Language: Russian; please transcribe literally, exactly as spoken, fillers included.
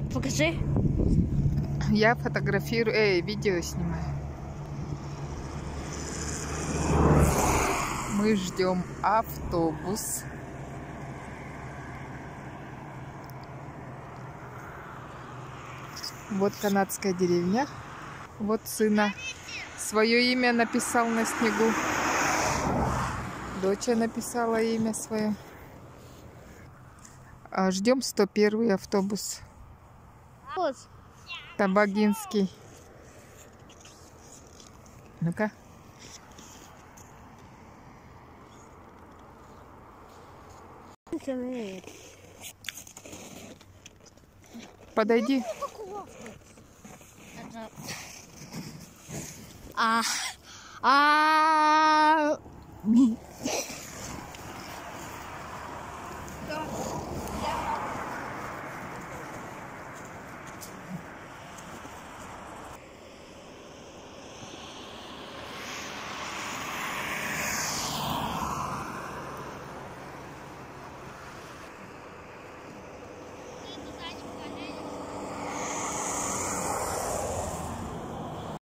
Покажи. Я фотографирую, эй, видео снимаю. Мы ждем автобус. Вот канадская деревня. Вот сына. Свое имя написал на снегу. Доча написала имя свое. А ждем сто первый автобус. Вот. Табагинский. Ну-ка. Подойди. А, а,